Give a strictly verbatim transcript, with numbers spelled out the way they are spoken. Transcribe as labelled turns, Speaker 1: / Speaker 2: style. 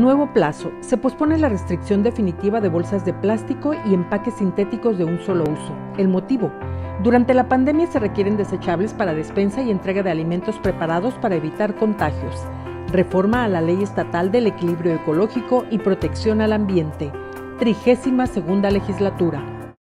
Speaker 1: nuevo plazo, se pospone la restricción definitiva de bolsas de plástico y empaques sintéticos de un solo uso. El motivo: durante la pandemia se requieren desechables para despensa y entrega de alimentos preparados para evitar contagios. Reforma a la Ley Estatal del Equilibrio Ecológico y Protección al Ambiente. Trigésima segunda legislatura.